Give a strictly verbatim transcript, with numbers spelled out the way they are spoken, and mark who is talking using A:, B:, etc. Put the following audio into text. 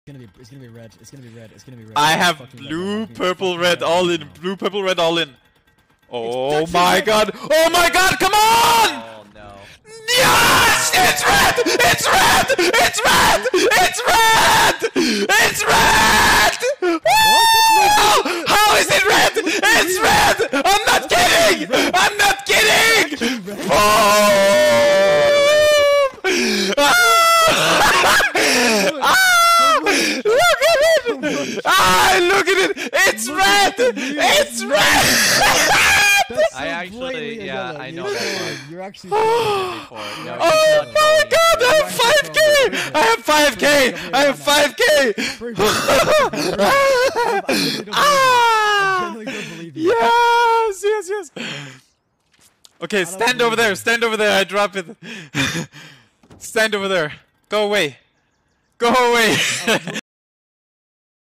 A: gonna be, it's gonna be red. It's gonna be red. It's gonna be red.
B: I have
A: Fucking
B: blue,
A: red.
B: purple, red, all in. Blue, purple, red, all in. Oh
A: It's
B: my
A: red.
B: god! Oh my god! Come on!
C: Oh no.
B: Yes! It's red! It's red! It's red! It's red! It's red! Woo! How is it red? It's red! I'm not kidding! I'm not kidding! Boom! Ah! Look at it! Ah, look at it! It's red! It's red!
A: That's so
C: I actually-
A: blatantly a
C: yeah,
A: yellow.
C: I
A: You're
C: know that
A: trolling.
C: one.
A: You're actually
C: Before. No,
B: Oh
C: he's not
B: my
C: trolling.
B: god, I have five K! I have five K! I have five K!
A: I
B: Ah!
A: genuinely don't believe you.
B: Yes, yes, yes. Okay, stand over there, stand over there, I drop it. Stand over there. Go away. Go away.